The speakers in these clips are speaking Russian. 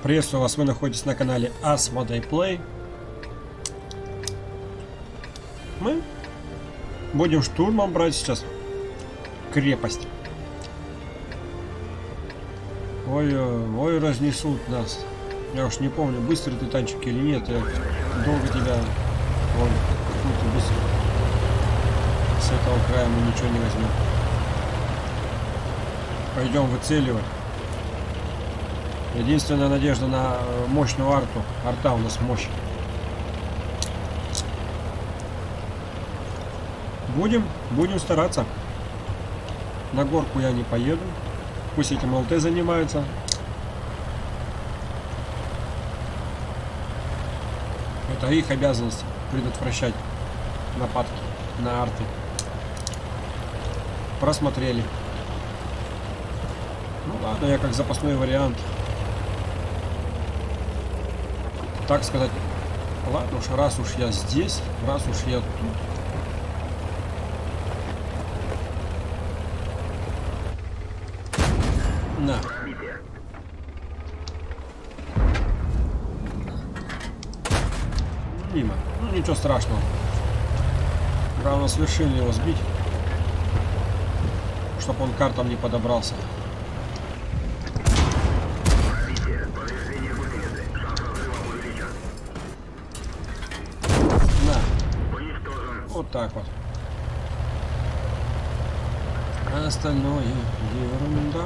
Приветствую вас, вы находитесь на канале Asmodee Play. Мы будем штурмом брать сейчас крепость. Ой, разнесут нас. Я уж не помню, быстрый ты танчик или нет. Я долго тебя... Вон, какой ты быстрый. С этого края мы ничего не возьмем. Пойдем выцеливать. Единственная надежда на мощную арту. Арта у нас мощь. Будем стараться. На горку я не поеду. Пусть этим ЛТ занимаются. Это их обязанность предотвращать нападки на арты. Просмотрели. Ну ладно, я как запасной вариант. Так сказать, ладно уж, раз уж я здесь, раз уж я тут. На. Мимо. Ну ничего страшного. Главное с вершины его сбить, чтобы он картам не подобрался. Вот так вот. А остальное ерунда.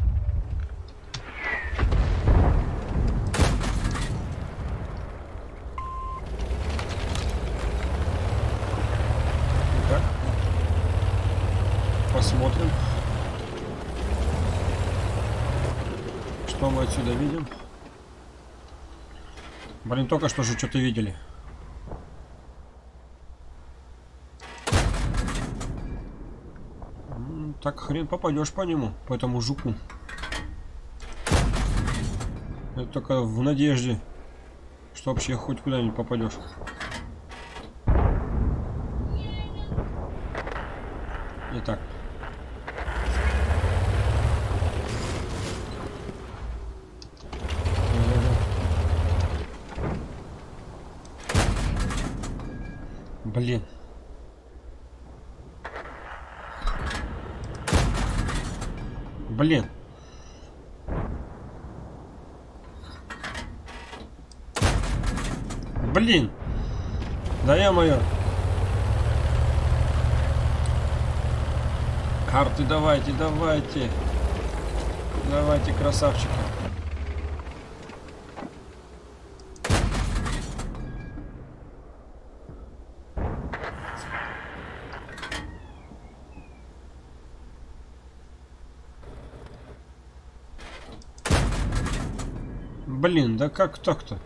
Итак, посмотрим, что мы отсюда видим. Блин, только что же что-то видели. Так хрен попадешь по нему, по этому жуку. Это только в надежде, что вообще хоть куда-нибудь попадешь. Итак. Блин. Блин. Блин. Да ё-моё. Карты давайте, давайте. Давайте, красавчики. Блин, да как так-то?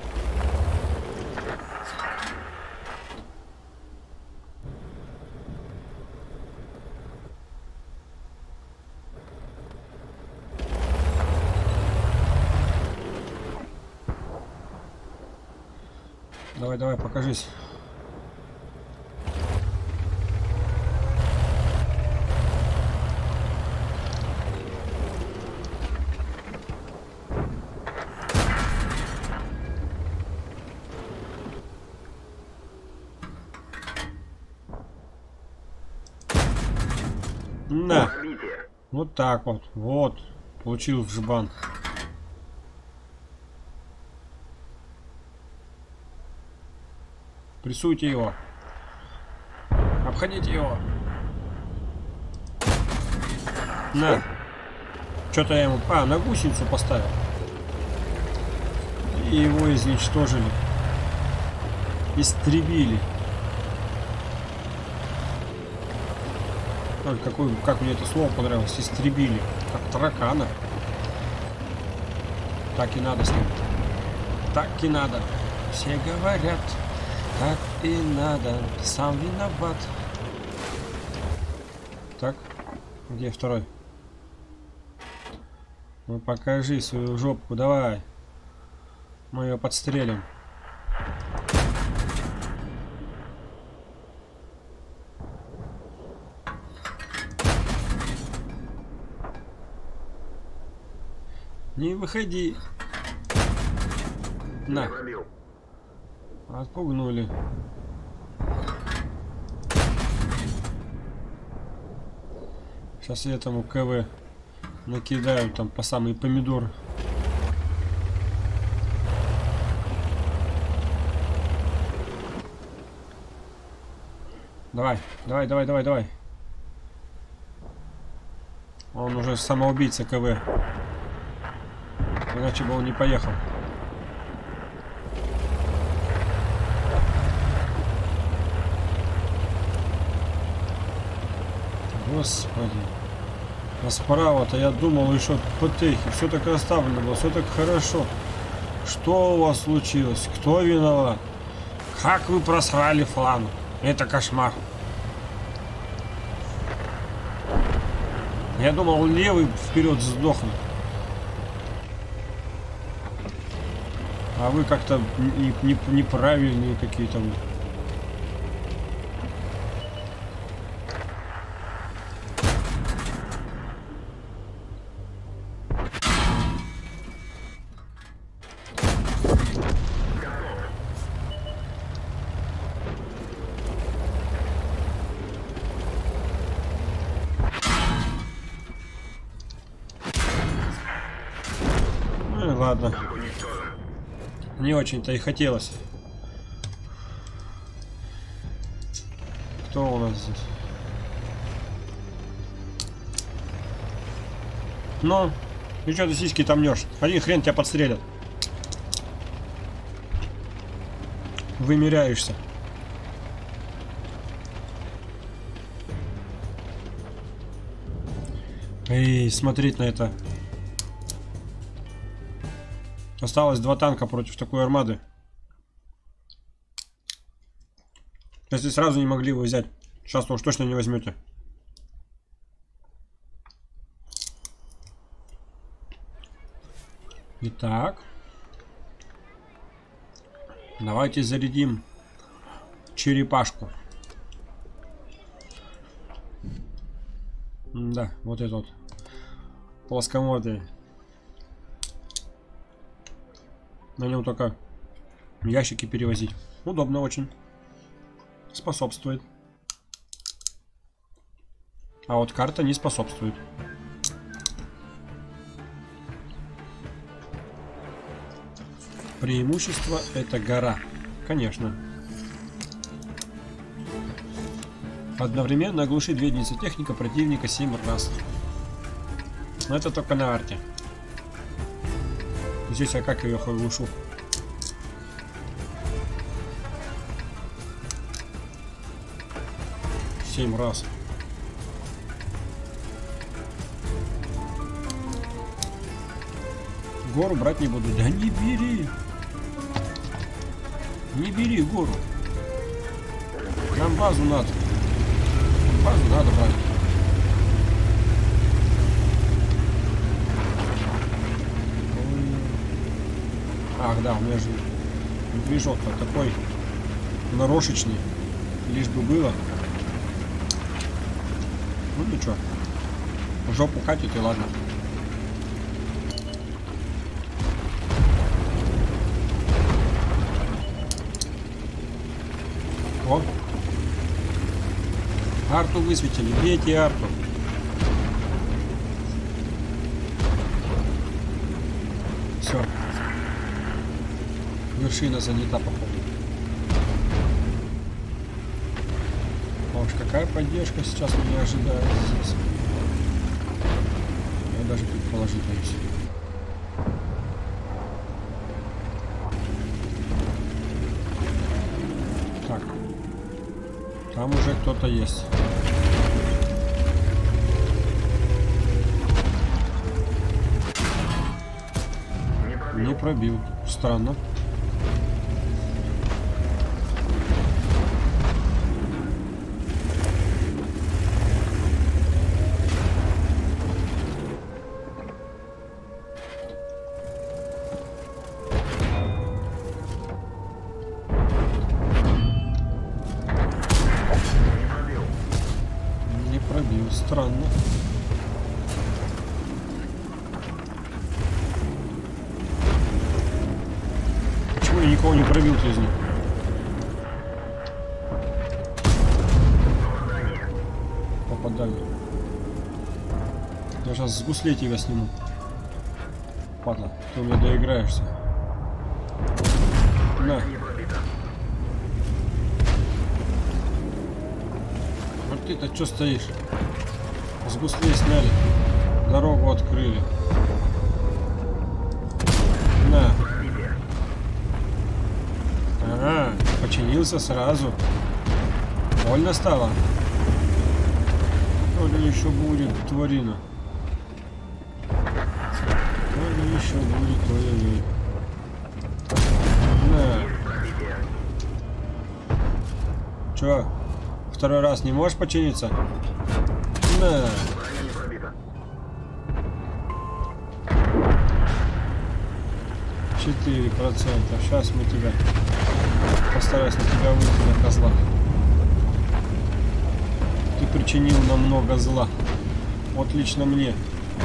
Давай, давай, покажись. На. Вот так вот. Вот. Получил в жбан. Прессуйте его. Обходите его. На. Что-то я ему... А, на гусеницу поставил. И его изничтожили. Истребили. Ой, как мне это слово понравилось. Истребили. Как таракана. Так и надо с ним. Так и надо. Все говорят. Так и надо. Сам виноват. Так. Где второй? Ну покажи свою жопку. Давай. Мы ее подстрелим. Не выходи. На. Отпугнули. Сейчас я этому КВ накидаю там по самый помидор. Давай, давай, давай, давай, давай. Он уже самоубийца КВ. Иначе бы он не поехал. Господи. А справа-то я думал еще ПТХи. Все так расставлено было, все так хорошо. Что у вас случилось? Кто виноват? Как вы просрали фланг? Это кошмар. Я думал, левый вперед сдохнет. А вы как-то неправильные какие-то. Ладно. Не очень-то и хотелось. Кто у нас здесь? Ну, и что ты сиськи там мнешь? Один хрен тебя подстрелят. Вымеряешься. Эй, смотреть на это. Осталось 2 танка против такой армады. Если сразу не могли его взять, сейчас уж точно не возьмете. Итак. Давайте зарядим черепашку. Да, вот это вот. Плоскомордый. На нем только ящики перевозить. Удобно очень. Способствует. А вот карта не способствует. Преимущество — это гора. Конечно. Одновременно оглушить 2 единицы техника противника 7 раз. Но это только на арте. Здесь я как ее оглушу? Семь раз. Гору брать не буду. Да не бери. Не бери гору. Нам базу надо. Базу надо брать. Ах, да, у меня же движок-то такой нарошечный. Лишь бы было. Ну ничего. В жопу катит и ладно. О! Арту высветили. Бейте арту. Все. Вершина занята, походу. А уж какая поддержка сейчас меня ожидает здесь. Я даже предположить боюсь. Так. Там уже кто-то есть. Не пробил. Странно. Странно. никого не пробил-то из них. Попадали. Я сейчас с гуслей тебя сниму. Падла, ты у меня доиграешься. На. Вот ты-то что стоишь? С гуслей сняли. Дорогу открыли. На. Ага, починился сразу. Больно стало? То ли еще будет тварина. То ли еще будет ой-ой-ой. На. Че? Второй раз не можешь починиться? На. %. Сейчас мы тебя постараюсь на тебя выйти на козла. Ты причинил нам много зла. Вот лично мне.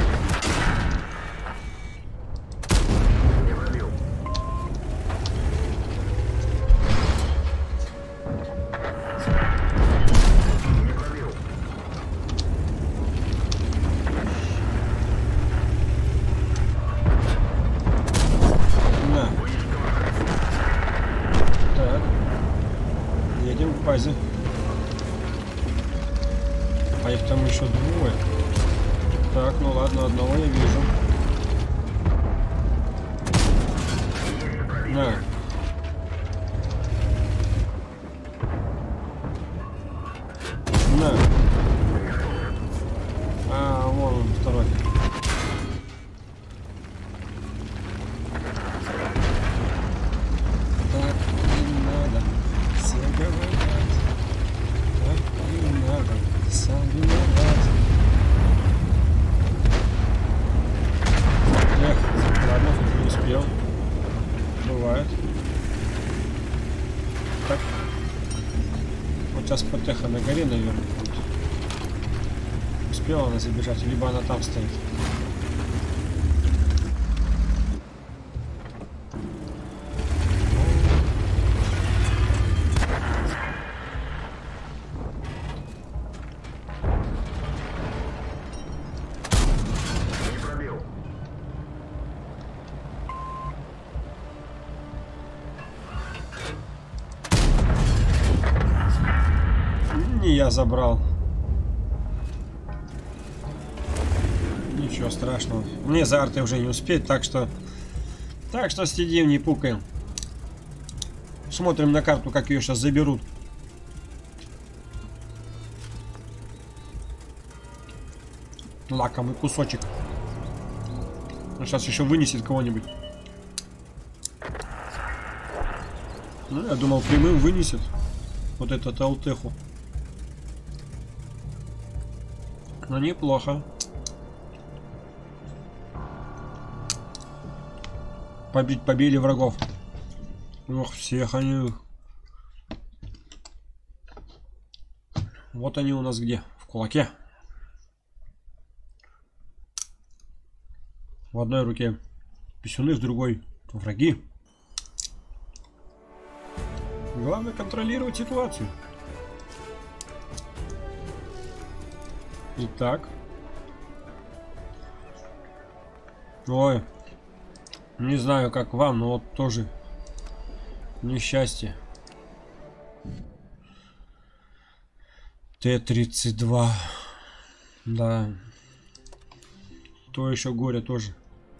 А их там еще двое. Так, ну ладно, одного я вижу. На. На. А, вон он, второй. Так не надо. Все говорят. Так не надо. Сам виноват. Эх, ладно, не успел. Бывает. Так. Вот сейчас потеха на горе, наверное, будет. Успела она забежать, либо она там стоит. Я забрал. Ничего страшного. Мне за артой уже не успеть, так что сидим, не пукаем. Смотрим на карту, как ее сейчас заберут. Лакомый кусочек. Он сейчас еще вынесет кого-нибудь. Ну, я думал, прямым вынесет вот этот алтеху. Но неплохо. Побили врагов. Ох, всех они. Вот они у нас где? В кулаке. В одной руке писюны, в другой враги. Главное контролировать ситуацию. Итак. Ой. Не знаю, как вам, но вот тоже несчастье. Т-32. Да. То еще горе тоже.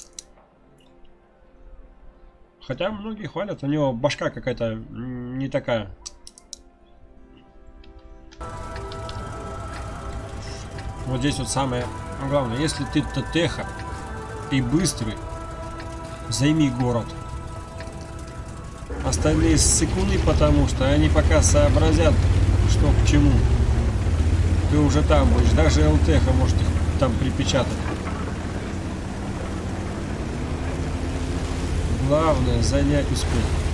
Хотя многие хвалят, у него башка какая-то не такая. Вот здесь вот самое главное, если ты ТТХ и быстрый, займи город. Остальные секунды, потому что они пока сообразят, что к чему. Ты уже там будешь, даже ЛТХ может их там припечатать. Главное занять успех.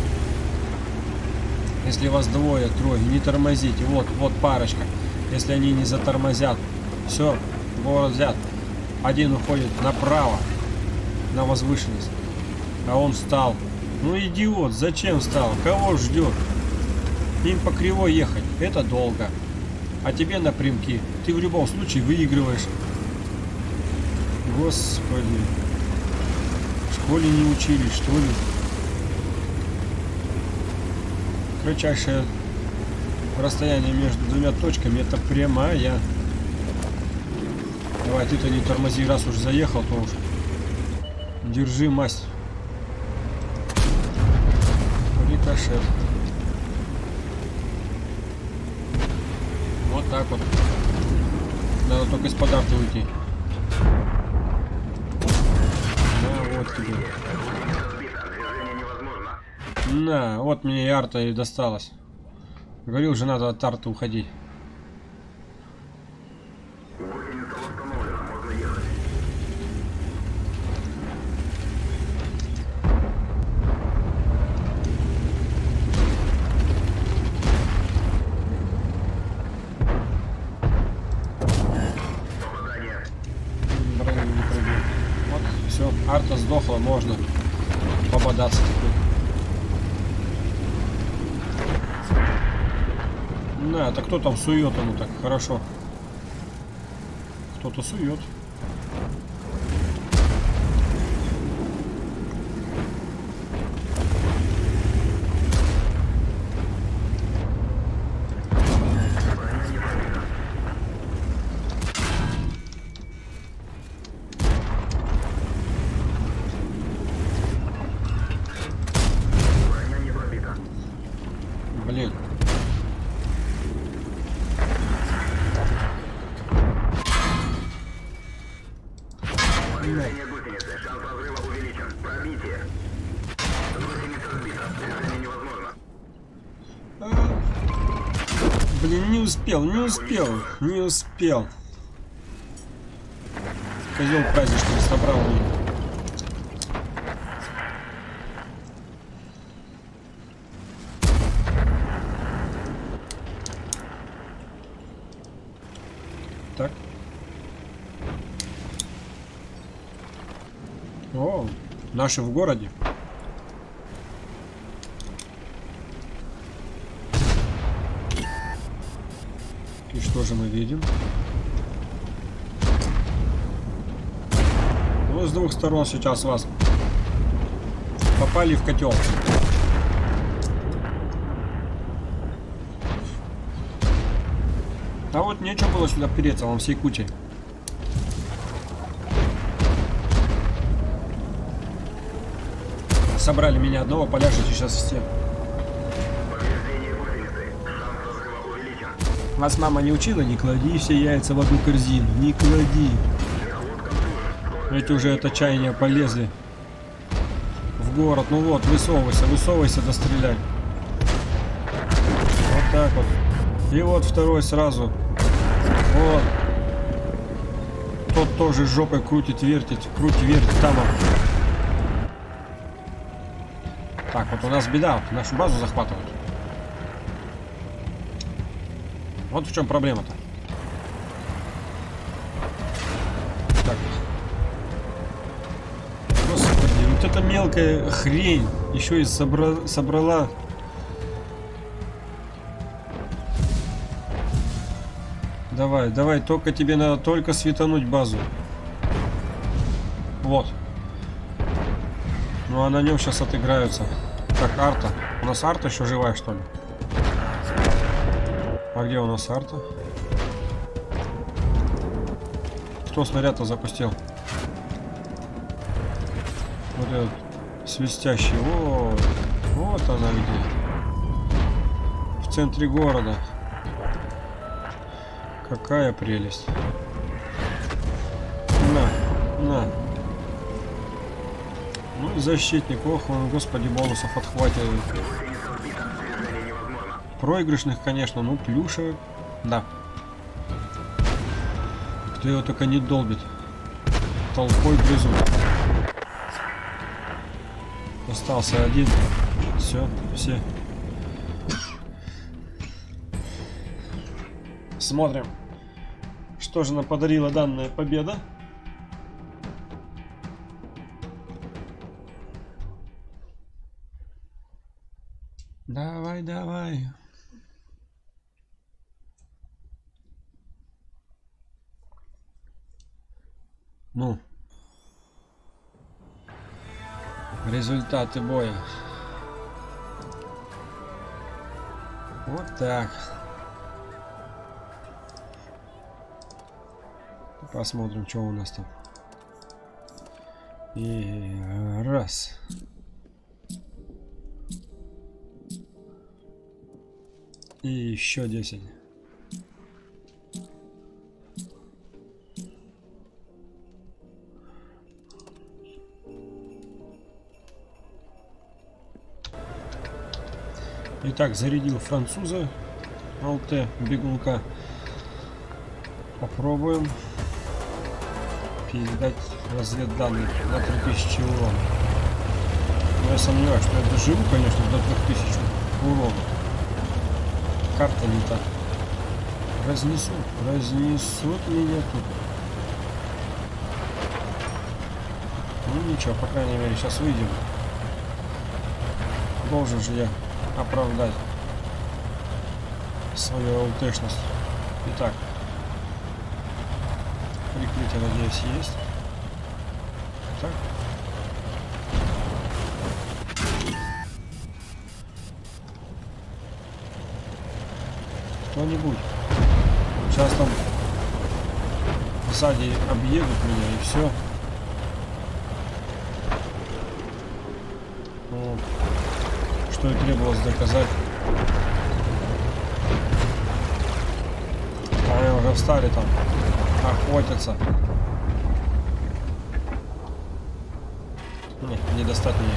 Если вас двое, трое, не тормозите. Вот парочка. Если они не затормозят, все, город взят. Один уходит направо, на возвышенность, а он встал Ну идиот, зачем встал? Кого ждет? Им по кривой ехать, это долго. А тебе напрямки. Ты в любом случае выигрываешь. Господи. В школе не учили, что ли? Кратчайшее расстояние между двумя точками — это прямая. Давай, ты-то не тормози, раз уж заехал, то уж держи масть. Рикошет. Вот так вот. Надо только из-под арты уйти. На, вот тебе. На, вот мне и арта и досталась. Говорил же, надо от арты уходить. Все, арта сдохла, можно пободаться теперь. На, это кто там сует ему так хорошо? Кто-то сует. Блин. Блин, не успел. Козел праздничный собрал меня. Так. О, наши в городе. И что же мы видим? Ну, с двух сторон сейчас вас попали в котел. А вот нечего было сюда переться, вам всей кучей. Собрали меня одного, поляжете сейчас все. Вас мама не учила? Не клади все яйца в одну корзину. Не клади. Эти уже от отчаяния полезли в город. Ну вот, высовывайся, достреляй. Вот так вот. И вот второй сразу. Вот. Тот тоже жопой крутит, вертит, там. Так, вот у нас беда. Нашу базу захватывают. Вот в чем проблема-то. Так. Господи, вот эта мелкая хрень еще и собрала. Давай, только тебе надо только светануть базу. Вот. Ну а на нем сейчас отыграются. Так, арта. У нас арта еще живая, что ли? А где у нас арта? Кто снаряд-то запустил? Вот этот свистящий. Вот она где. В центре города. Какая прелесть. На. Ну, защитник, ох, он, господи, бонусов отхватывает. Проигрышных, конечно, ну, плюша, да. Кто его только не долбит. Толпой грызут. Остался один. Все. Смотрим, что же нам подарила данная победа. давай. Ну. Результаты боя. Вот так. Посмотрим, что у нас там. И раз. И еще 10. Итак, зарядил француза. ЛТ бегунка. Попробуем передать разведданные на 3000 урона. Но я сомневаюсь, что я доживу, конечно, до 3000 урона. Карта не та. Разнесут меня тут. Ну ничего, по крайней мере, сейчас выйдем. Должен же я оправдать свою ЛТшность. Итак, прикрытие, надеюсь, есть. Так. Кто-нибудь. Сейчас там сзади объедут меня и все. Вот. Что и требовалось доказать. А они уже встали там, охотятся. Нет, не достать меня.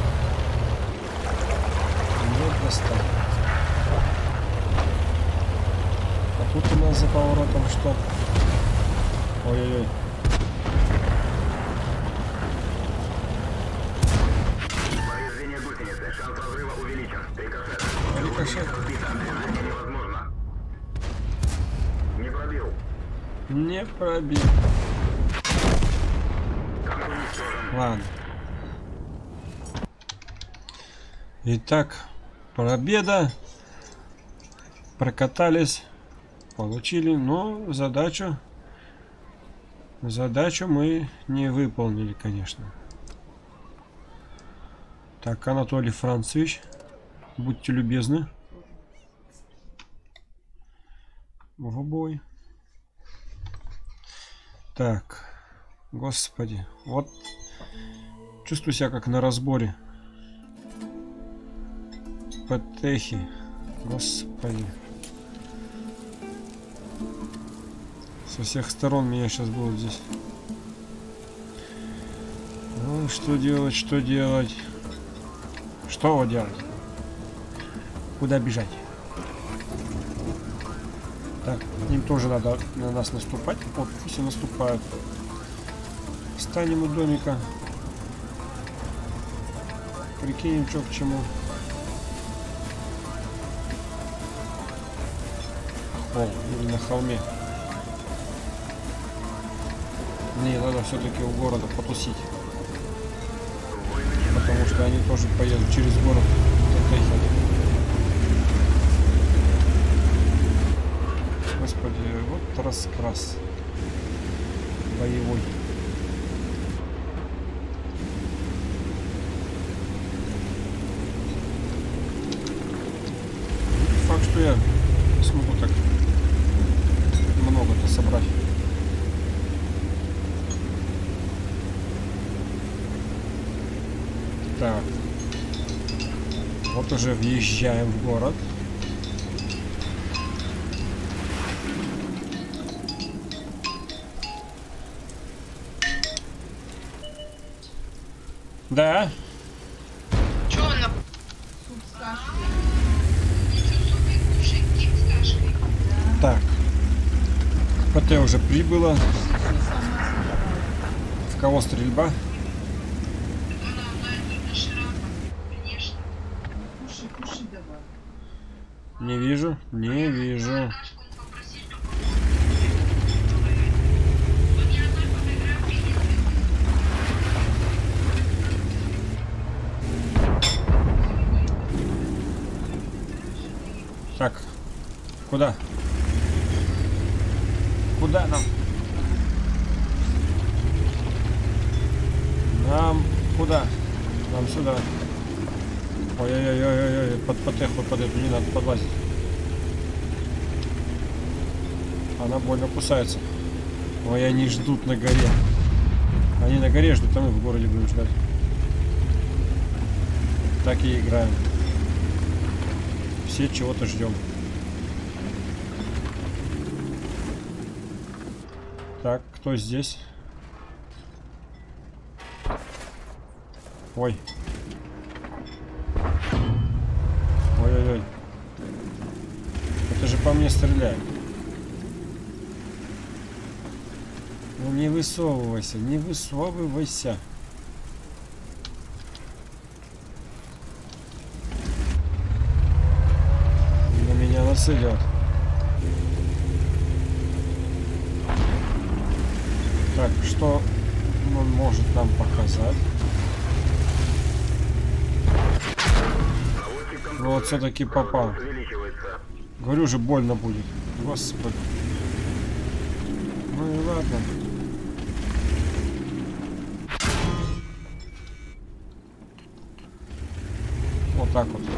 Не достать. А тут у нас за поворотом что? Ой-ой-ой. Повреждение гусеницы. Шанс разрыва увеличен. Рикошет. Рикошет. Невозможно. Не пробил. Не пробил. Ладно. Итак, победа. Прокатались. Получили, но задачу мы не выполнили, конечно. Так, Анатолий Францевич, будьте любезны. В бой. Так, господи, вот чувствую себя как на разборе. Потехи, господи. Со всех сторон меня сейчас будут здесь. Ну, что делать, что делать? Что делать? Куда бежать? Так, им тоже надо на нас наступать. Вот, пусть и наступают. Встанем у домика. Прикинем, что к чему. О, или на холме. Не, надо все-таки у города потусить. Потому что они тоже поедут через город. Господи, вот раскрас боевой. Факт, что я смогу так много-то собрать. Так, вот уже въезжаем в город. Да. Чё она? Так, ПТ уже прибыло. В кого стрельба? Не вижу, не вижу. Так. Куда? Куда нам? Нам куда? Нам сюда. Ой-ой-ой-ой-ой, под эху, под эту не надо подлазить. Она больно кусается. Ой, они ждут на горе. Они на горе ждут, а мы в городе будем ждать. Так и играем. Все чего-то ждем. Так, кто здесь? Ой. Ой-ой-ой. Это же по мне стреляет. Ну не высовывайся, не высовывайся. На меня нас идет. Так, что он может нам показать? Ну вот все-таки попал. Говорю же, больно будет. Господи. Ну и ладно. Вот так вот.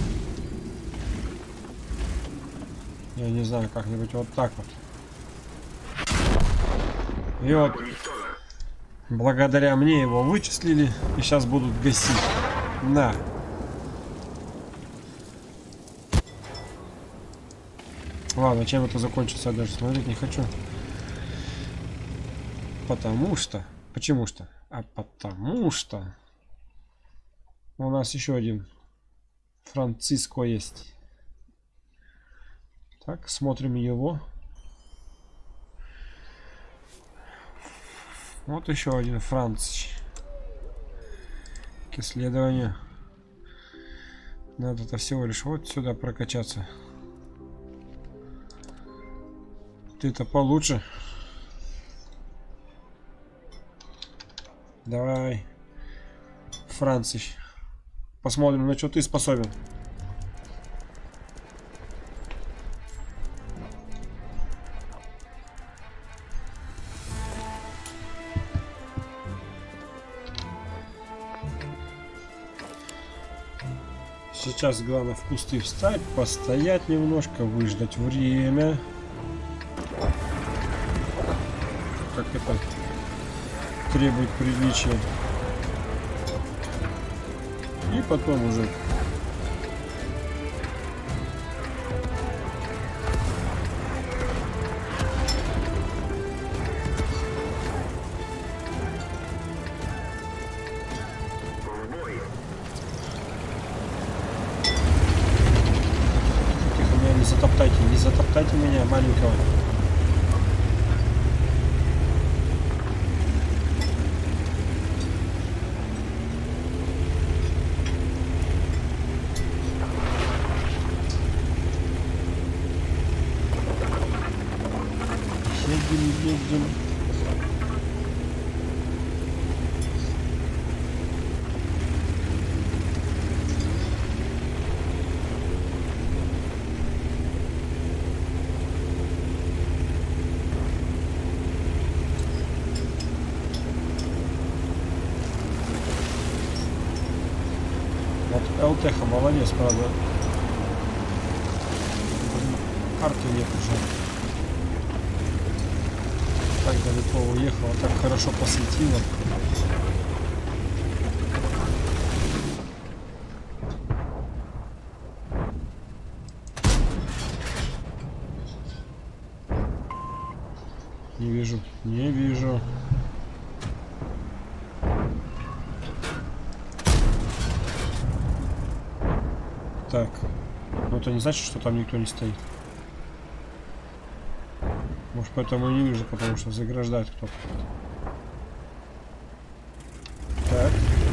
Я не знаю, как-нибудь вот так вот. И вот благодаря мне его вычислили и сейчас будут гасить. На. Ладно, чем это закончится, я даже смотреть не хочу. Потому что... Почему что? А потому что... У нас еще один Франциско есть. Так, смотрим его. Вот еще один Франц. К исследованию. Надо-то всего лишь вот сюда прокачаться. Ты-то получше. Давай, Францич. Посмотрим, на что ты способен. Сейчас главное в кусты встать, постоять немножко, выждать время. Как это требует приличия. И потом уже тихо, меня не затоптайте меня, маленького. Едем. Вот ЛТХ молодец, правда. Арты нет уже. Так далеко уехала, так хорошо посветила. Не вижу, не вижу. Так, но это не значит, что там никто не стоит. Может, поэтому и не вижу, потому что заграждает кто-то. Так.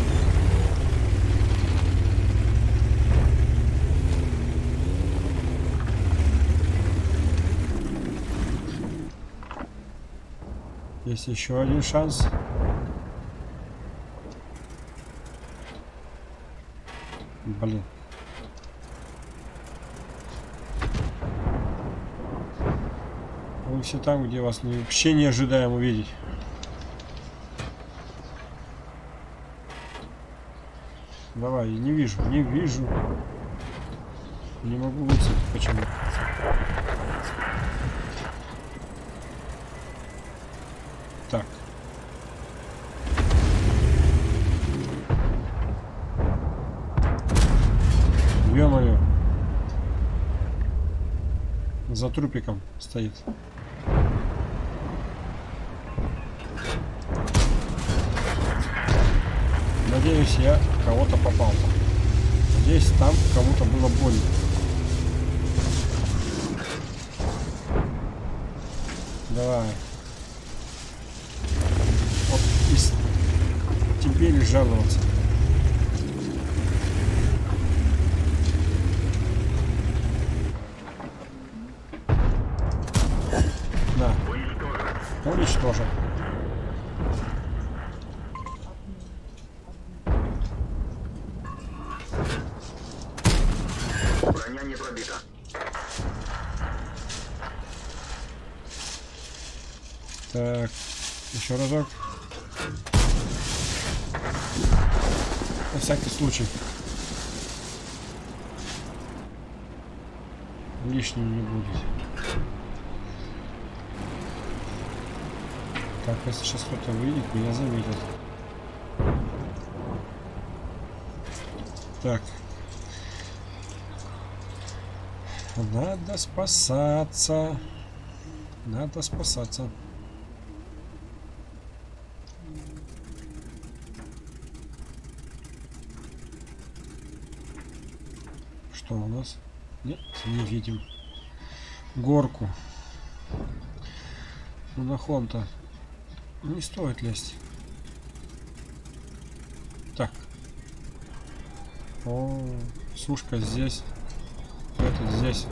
Есть еще один шанс. Блин. Вы все там, где вас вообще не ожидаем увидеть. Давай, не вижу, не вижу. Не могу выцепить, почему. Так. Ё-моё. За трупиком стоит. Надеюсь, я кого-то попал. Надеюсь, там кому-то было больно. Давай. Вот тебе лишь жаловаться. Да. Уничтожен. Броня не пробита. Так, еще разок. На всякий случай. Лишним не будет. Так, если сейчас кто-то выйдет, меня заметят. Так. Надо спасаться. Надо спасаться. Что у нас? Нет, не видим. Горку. Ну, на хлам-то не стоит лезть. Так. О, сушка здесь. Этот здесь.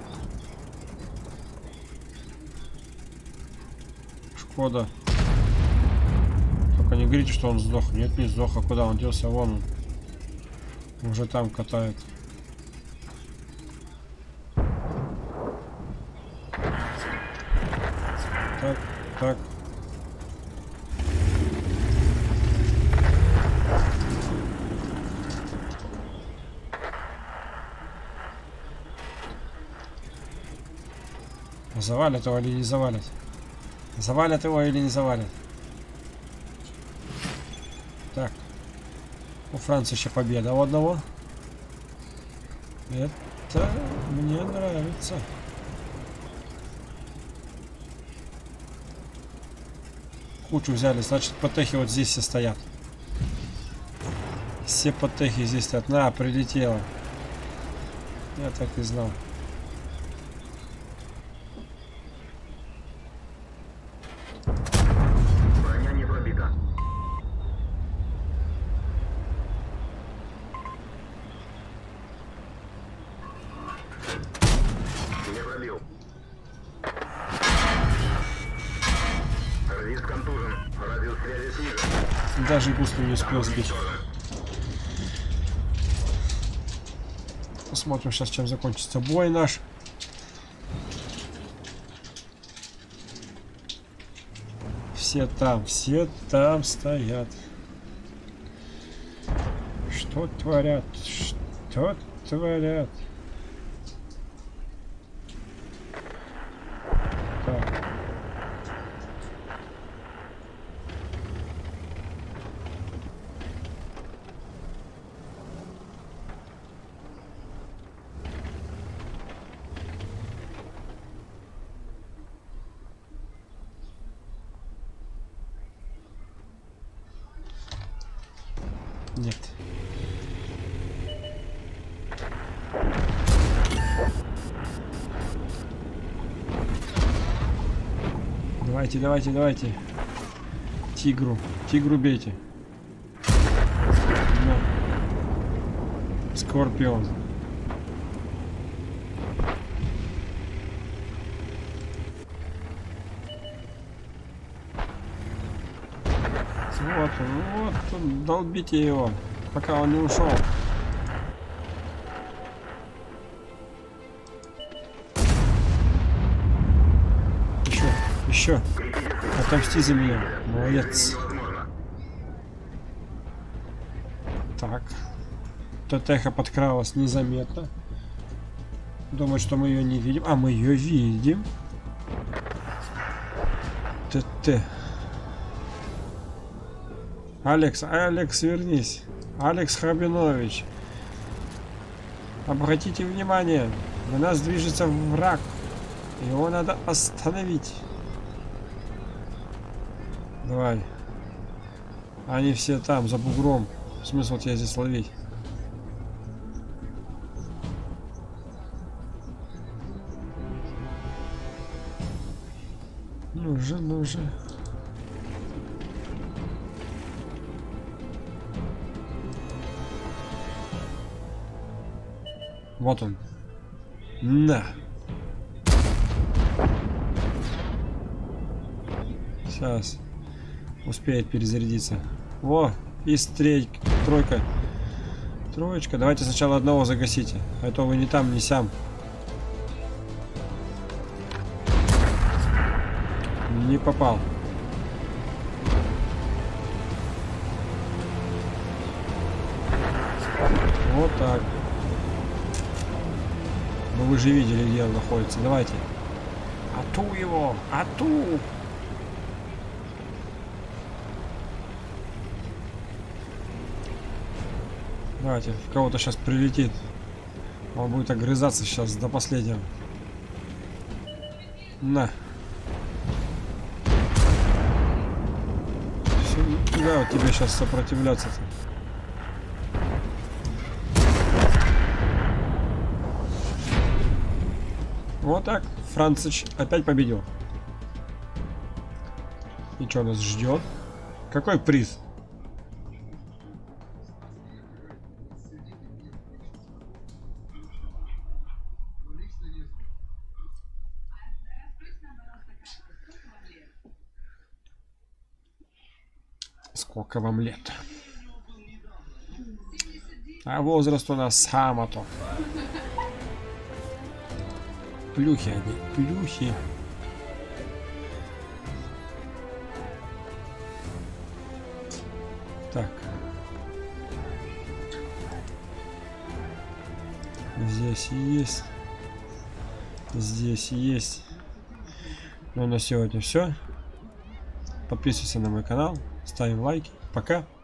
Шкода. Только не говорите, что он сдох. Нет, не сдох. А куда он делся? Вон он. Уже там катает. Так, так. Завалят его или не завалят? Завалят его или не завалят? Так. У Франции еще победа у одного. Это мне нравится. Кучу взяли, значит, потехи вот здесь все стоят. Все потехи здесь стоят. На, прилетело. Я так и знал. Броня не пробита. Не пробил. Радист контужен. Радиус связи снижен. Даже густо не успел сбить. Посмотрим сейчас, чем закончится бой наш. Все там стоят. Что творят? Что творят? Так. Нет. Давайте, давайте, давайте. Тигру бейте. На. Скорпион. Вот он, вот он, долбите его, пока он не ушел. Еще. Отомсти за меня. Молодец. Так. Тотеха подкралась незаметно. Думает, что мы ее не видим. А, мы ее видим. ТТ. Алекс, вернись. Алекс Хабинович. Обратите внимание. На нас движется враг. Его надо остановить. Давай. Они все там, за бугром. Смысл тебя здесь ловить? Ну же. Вот он. На. Сейчас. Успеет перезарядиться. Во, и тройка. Троечка. Давайте сначала одного загасите. А то вы ни там, ни сям. Не попал. Вот так. Ну вы же видели, где он находится. Давайте. Ату его! Ату! Давайте, в кого-то сейчас прилетит. Он будет огрызаться сейчас до последнего. На. Да, вот тебе сейчас сопротивляться-то. Вот так. Францич опять победил. И что нас ждет? Какой приз? Сколько вам лет? А возраст у нас сам-то. Плюхи они, плюхи. Так. Здесь есть. Здесь есть. Ну, на сегодня все. Подписывайся на мой канал. Ставим лайки. Пока.